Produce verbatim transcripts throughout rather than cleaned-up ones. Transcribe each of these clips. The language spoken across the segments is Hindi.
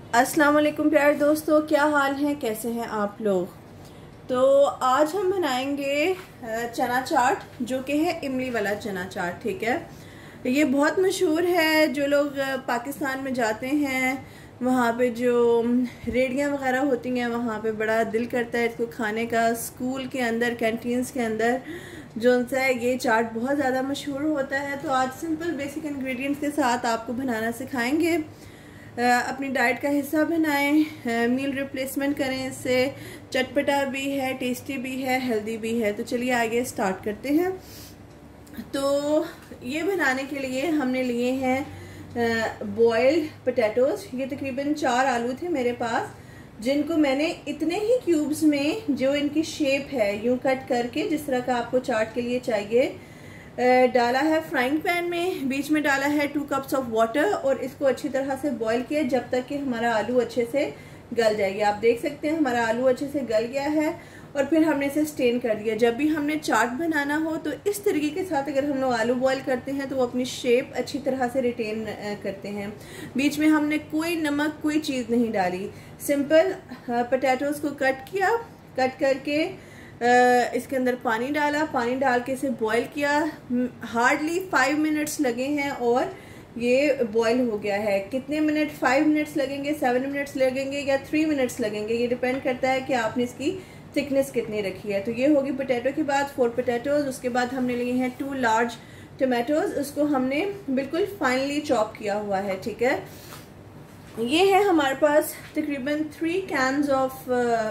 अस्सलाम वालेकुम प्यारे दोस्तों, क्या हाल है, कैसे हैं आप लोग। तो आज हम बनाएंगे चना चाट, जो कि है इमली वाला चना चाट। ठीक है, ये बहुत मशहूर है। जो लोग पाकिस्तान में जाते हैं वहाँ पे जो रेडियाँ वगैरह होती हैं वहाँ पे बड़ा दिल करता है इसको खाने का। स्कूल के अंदर, कैंटीन्स के अंदर जो सा है ये चाट बहुत ज़्यादा मशहूर होता है। तो आज सिंपल बेसिक इंग्रेडिएंट्स के साथ आपको बनाना सिखाएंगे। अपनी डाइट का हिस्सा बनाएं, मील रिप्लेसमेंट करें, इससे चटपटा भी है, टेस्टी भी है, हेल्दी भी है। तो चलिए आगे स्टार्ट करते हैं। तो ये बनाने के लिए हमने लिए हैं बॉइल्ड पोटैटोज़। ये तकरीबन चार आलू थे मेरे पास, जिनको मैंने इतने ही क्यूब्स में, जो इनकी शेप है, यूं कट करके जिस तरह का आपको चाट के लिए चाहिए, डाला है फ्राइंग पैन में। बीच में डाला है टू कप्स ऑफ वाटर और इसको अच्छी तरह से बॉईल किया जब तक कि हमारा आलू अच्छे से गल जाएगी। आप देख सकते हैं हमारा आलू अच्छे से गल गया है और फिर हमने इसे स्टेन कर दिया। जब भी हमने चाट बनाना हो तो इस तरीके के साथ अगर हम लोग आलू बॉईल करते हैं तो वो अपनी शेप अच्छी तरह से रिटेन करते हैं। बीच में हमने कोई नमक, कोई चीज़ नहीं डाली। सिंपल पोटैटोज़ को कट किया, कट करके इसके अंदर पानी डाला, पानी डाल के इसे बॉईल किया। हार्डली फाइव मिनट्स लगे हैं और ये बॉईल हो गया है। कितने मिनट, फाइव मिनट्स लगेंगे, सेवन मिनट्स लगेंगे या थ्री मिनट्स लगेंगे, ये डिपेंड करता है कि आपने इसकी थिकनेस कितनी रखी है। तो ये होगी पोटैटो के बाद फोर पोटैटोज। उसके बाद हमने लिए हैं टू लार्ज टमाटोज, उसको हमने बिल्कुल फाइनली चॉप किया हुआ है। ठीक है, ये है हमारे पास तकरीबन थ्री कैन्स ऑफ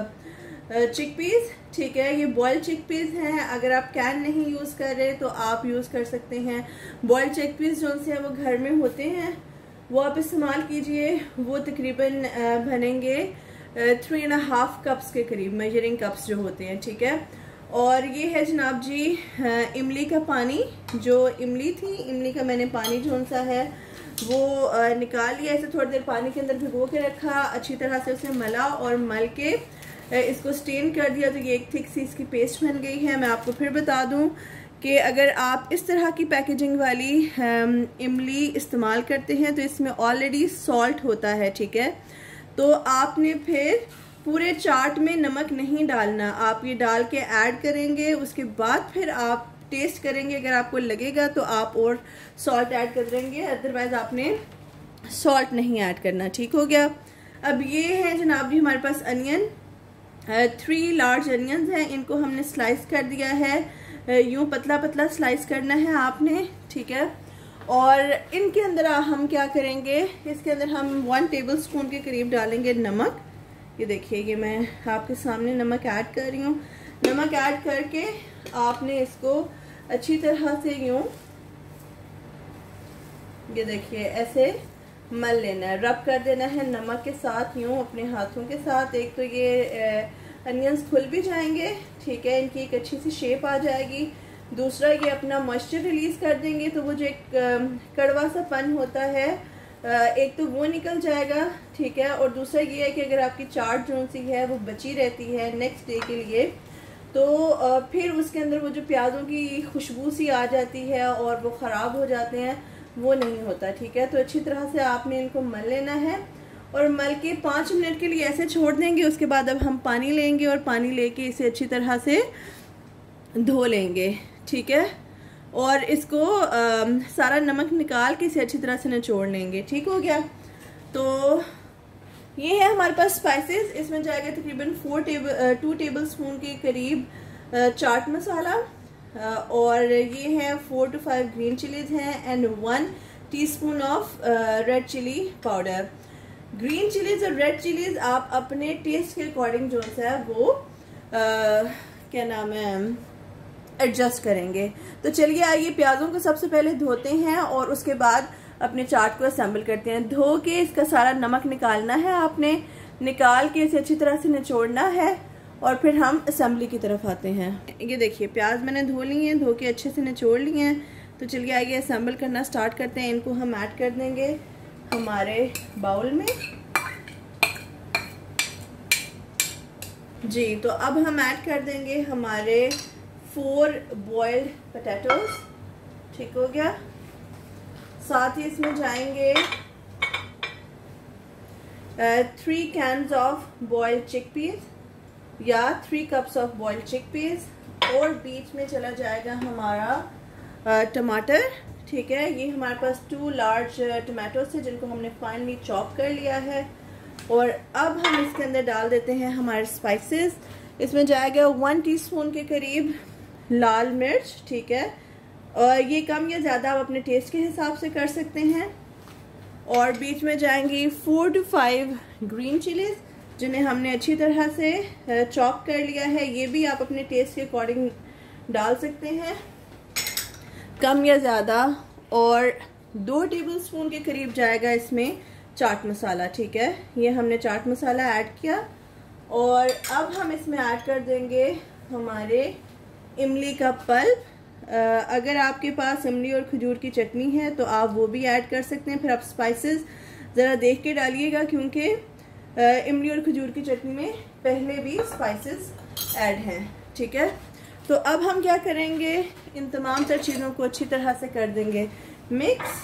चिकपीस। ठीक है, ये बॉइल्ड चिकपीस हैं। अगर आप कैन नहीं यूज़ कर रहे तो आप यूज़ कर सकते हैं बॉइल्ड चिकपीस जो से वो घर में होते हैं, वो आप इस्तेमाल कीजिए। वो तकरीबन बनेंगे थ्री एंड हाफ कप्स के करीब, मेजरिंग कप्स जो होते हैं। ठीक है, और ये है जनाब जी इमली का पानी। जो इमली थी, इमली का मैंने पानी जो सा है वो निकाल लिया। इसे थोड़ी देर पानी के अंदर भिगो के रखा, अच्छी तरह से उसे मला और मल के इसको स्टेन कर दिया। तो ये एक थिक सी इसकी पेस्ट बन गई है। मैं आपको फिर बता दूं कि अगर आप इस तरह की पैकेजिंग वाली इमली इस्तेमाल करते हैं तो इसमें ऑलरेडी सॉल्ट होता है। ठीक है, तो आपने फिर पूरे चाट में नमक नहीं डालना, आप ये डाल के ऐड करेंगे। उसके बाद फिर आप टेस्ट करेंगे, अगर आपको लगेगा तो आप और सॉल्ट ऐड कर देंगे, अदरवाइज आपने सॉल्ट नहीं ऐड करना। ठीक हो गया। अब ये है जनाब जी हमारे पास अनियन, थ्री लार्ज अनियंस हैं। इनको हमने स्लाइस कर दिया है, यूं पतला पतला स्लाइस करना है आपने। ठीक है, और इनके अंदर हम क्या करेंगे, इसके अंदर हम वन टेबल स्पून के करीब डालेंगे नमक। ये देखिए, ये मैं आपके सामने नमक ऐड कर रही हूँ। नमक ऐड करके आपने इसको अच्छी तरह से यूं, ये देखिए, ऐसे मल लेना है, रब कर देना है नमक के साथ, यूं अपने हाथों के साथ। एक तो ये अनियंस खुल भी जाएंगे। ठीक है, इनकी एक अच्छी सी शेप आ जाएगी। दूसरा, ये अपना मॉइस्चर रिलीज कर देंगे, तो वो जो एक कड़वा सा पन होता है, एक तो वो निकल जाएगा। ठीक है, और दूसरा ये है कि अगर आपकी चाट जो सी है वो बची रहती है नेक्स्ट डे के लिए, तो फिर उसके अंदर वो जो प्याज़ों की खुशबू सी आ जाती है और वो ख़राब हो जाते हैं, वो नहीं होता। ठीक है, तो अच्छी तरह से आपने इनको मल लेना है और मल के पाँच मिनट के लिए ऐसे छोड़ देंगे। उसके बाद अब हम पानी लेंगे और पानी लेके इसे अच्छी तरह से धो लेंगे। ठीक है, और इसको आ, सारा नमक निकाल के इसे अच्छी तरह से निचोड़ लेंगे। ठीक हो गया। तो ये है हमारे पास स्पाइसेस। इसमें जाएगा तकरीबन four table to tablespoon के करीब चाट मसाला, और ये है four to five green chillies हैं and one teaspoon of red chilli powder. Green chillies और रेड चिलीज आप अपने टेस्ट के अकॉर्डिंग जो है वो uh, क्या नाम है एडजस्ट करेंगे। तो चलिए आइए प्याज़ों को सबसे पहले धोते हैं और उसके बाद अपने चाट को असेंबल करते हैं। धो के इसका सारा नमक निकालना है आपने, निकाल के इसे अच्छी तरह से निचोड़ना है और फिर हम असेंबली की तरफ आते हैं। ये देखिए, प्याज मैंने धो ली हैं, धो के अच्छे से निचोड़ लिए हैं। तो चलिए आइए असेंबल करना स्टार्ट करते हैं। इनको हम ऐड कर देंगे हमारे बाउल में। जी, तो अब हम ऐड कर देंगे हमारे फोर बॉइल्ड पोटैटोज। ठीक हो गया। साथ ही इसमें जाएंगे three cans of boiled chickpeas या three cups of boiled chickpeas, और बीच में चला जाएगा हमारा टमाटर, ठीक है। ये हमारे पास टू लार्ज टमाटोज थे जिनको हमने फाइनली चॉप कर लिया है। और अब हम इसके अंदर डाल देते हैं हमारे स्पाइसेस। इसमें जाएगा वन टीस्पून के करीब लाल मिर्च, ठीक है, और ये कम या ज़्यादा आप अपने टेस्ट के हिसाब से कर सकते हैं। और बीच में जाएंगी four to five green chillies जिन्हें हमने अच्छी तरह से चॉप कर लिया है। ये भी आप अपने टेस्ट के अकॉर्डिंग डाल सकते हैं, कम या ज़्यादा। और दो टेबलस्पून के करीब जाएगा इसमें चाट मसाला, ठीक है। ये हमने चाट मसाला ऐड किया। और अब हम इसमें ऐड कर देंगे हमारे इमली का पल्प। अगर आपके पास इमली और खजूर की चटनी है तो आप वो भी ऐड कर सकते हैं। फिर आप स्पाइसेस ज़रा देख के डालिएगा क्योंकि इमली और खजूर की चटनी में पहले भी स्पाइसेस ऐड हैं, ठीक है। तो अब हम क्या करेंगे, इन तमाम तर चीज़ों को अच्छी तरह से कर देंगे मिक्स।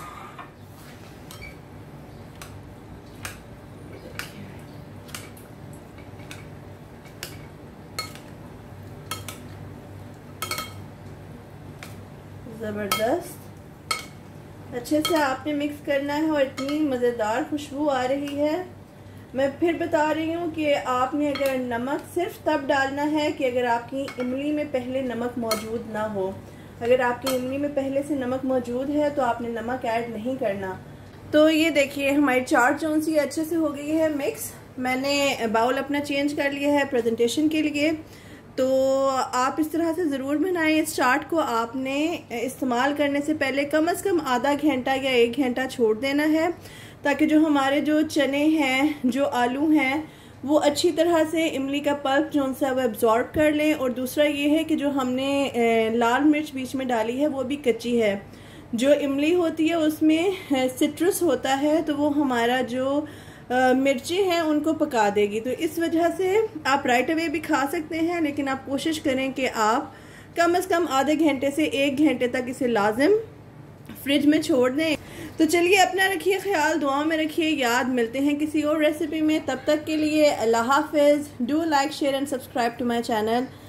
ज़बरदस्त अच्छे से आपने मिक्स करना है और इतनी मज़ेदार खुशबू आ रही है। मैं फिर बता रही हूँ कि आपने अगर नमक सिर्फ तब डालना है कि अगर आपकी इमली में पहले नमक मौजूद ना हो। अगर आपकी इमली में पहले से नमक मौजूद है तो आपने नमक ऐड नहीं करना। तो ये देखिए हमारी चाट जो सी अच्छे से हो गई है मिक्स। मैंने बाउल अपना चेंज कर लिया है प्रेजेंटेशन के लिए। तो आप इस तरह से ज़रूर बनाएं। इस चाट को आपने इस्तेमाल करने से पहले कम से कम आधा घंटा या एक घंटा छोड़ देना है ताकि जो हमारे जो चने हैं, जो आलू हैं, वो अच्छी तरह से इमली का पल्प जो उनसे वो एब्जॉर्ब कर लें। और दूसरा ये है कि जो हमने लाल मिर्च बीच में डाली है वो भी कच्ची है। जो इमली होती है उसमें सिट्रस होता है तो वो हमारा जो मिर्ची हैं उनको पका देगी। तो इस वजह से आप राइट अवे भी खा सकते हैं, लेकिन आप कोशिश करें कि आप कम से कम आधे घंटे से एक घंटे तक इसे लाजिम फ्रिज में छोड़ दें। तो चलिए अपना रखिए ख्याल, दुआ में रखिए याद। मिलते हैं किसी और रेसिपी में, तब तक के लिए अल्लाह हाफिज़। Do like share and subscribe to my channel.